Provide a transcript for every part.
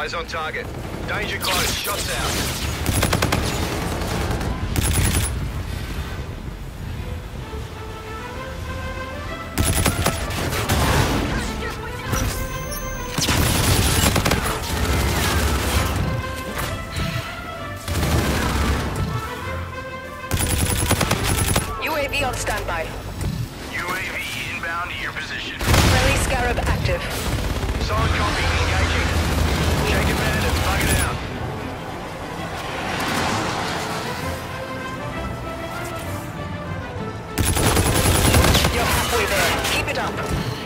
Eyes on target. Danger close. Shots out. UAV on standby. UAV inbound to your position. Friendly Scarab active. Solid copy. Engaging. Shake it, bandit. Bug it out. You're halfway there. Keep it up.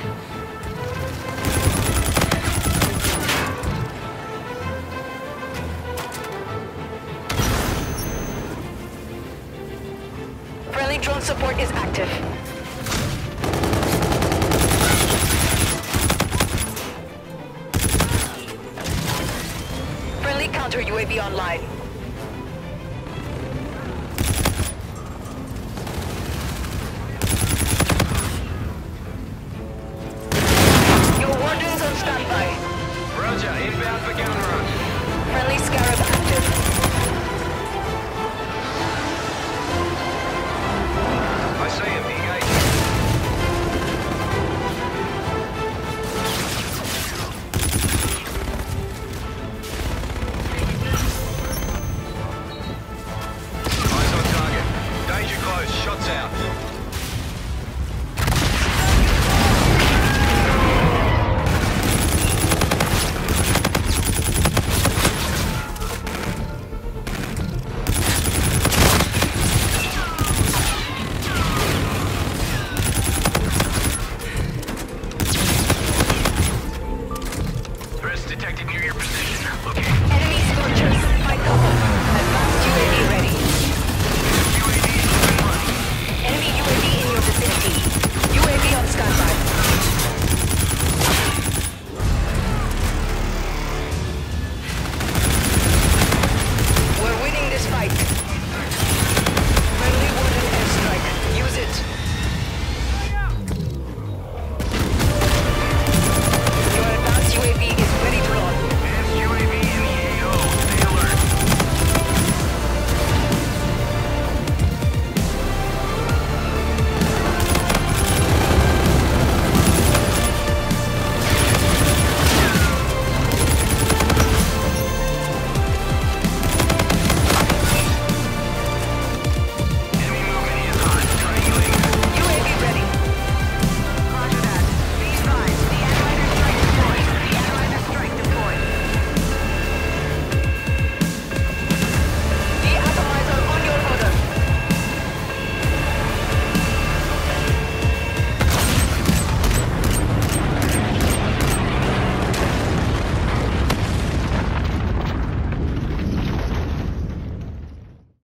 Friendly drone support is active. Friendly counter UAV online.